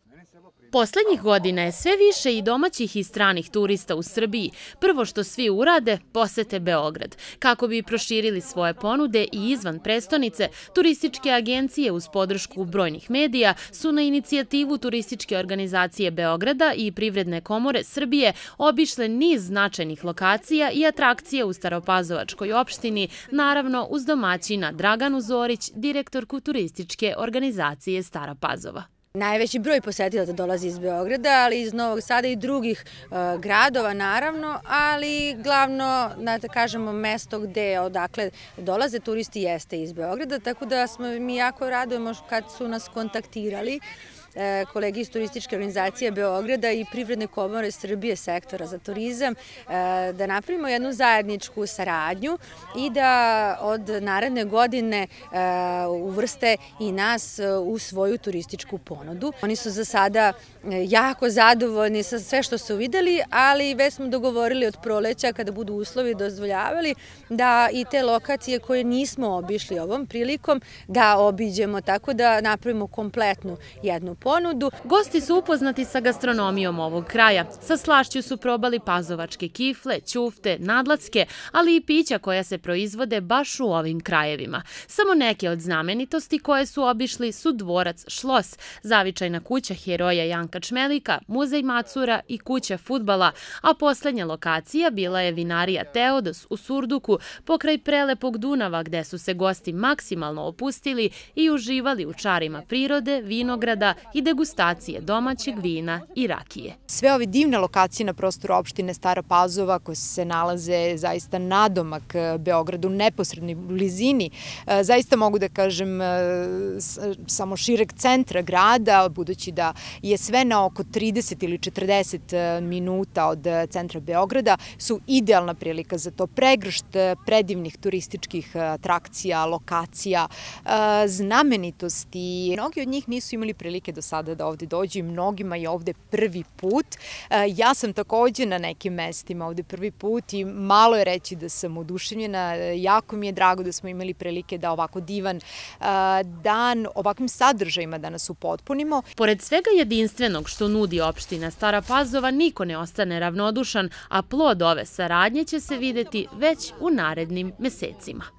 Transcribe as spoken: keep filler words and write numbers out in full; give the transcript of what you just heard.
Poslednjih godina je sve više i domaćih i stranih turista u Srbiji. Prvo što svi urade, posete Beograd. Kako bi proširili svoje ponude i izvan prestonice, turističke agencije uz podršku brojnih medija su na inicijativu Turističke organizacije Beograda i Privredne komore Srbije obišle niz značajnih lokacija i atrakcija u Staropazovačkoj opštini, naravno uz domaćina Draganu Zorić, direktorku Turističke organizacije Stara Pazova. Najveći broj posetilaca dolazi iz Beograda, ali iz Novog Sada i drugih uh, gradova naravno, ali glavno, da kažemo, mesto gde odakle dolaze turisti jeste iz Beograda, tako da smo mi jako radujemo kad su nas kontaktirali kolege iz Turističke organizacije Beograda i Privredne komore Srbije sektora za turizam, da napravimo jednu zajedničku saradnju i da od naredne godine uvrste i nas u svoju turističku ponudu. Oni su za sada jako zadovoljni sa sve što su videli, ali već smo dogovorili od proleća, kada budu uslovi dozvoljavali, da i te lokacije koje nismo obišli ovom prilikom da obiđemo, tako da napravimo kompletnu jednu ponudu. Gosti su upoznati sa gastronomijom ovog kraja. Sa slašću su probali pazovačke kifle, ćufte, nadlacke, ali i pića koja se proizvode baš u ovim krajevima. Samo neke od znamenitosti koje su obišli su dvorac Šlos, zavičajna kuća heroja Janka Čmelika, muzej Macura i kuća fudbala, a poslednja lokacija bila je vinarija Teodos u Surduku, pokraj prelepog Dunava, gde su se gosti maksimalno opustili i uživali u čarima prirode, vinograda i degustacije domaćeg vina i rakije. Sve ove divne lokacije na prostoru opštine Stara Pazova koje se nalaze zaista nadomak Beogradu, u neposrednoj blizini, zaista mogu da kažem samo šireg centra grada, budući da je sve na oko trideset ili četrdeset minuta od centra Beograda, su idealna prilika za to. Pregršt predivnih turističkih atrakcija, lokacija, znamenitosti. Mnogi od njih nisu imali prilike do sada da ovde dođu i mnogima je ovde prvi put. Ja sam takođe na nekim mestima ovde prvi put i malo je reći da sam oduševljena. Jako mi je drago da smo imali prilike da ovako divan dan, ovakvim sadržajima da nas upotpunimo. Pored svega jedinstvenog što nudi opština Stara Pazova, niko ne ostane ravnodušan, a plod ove saradnje će se videti već u narednim mesecima.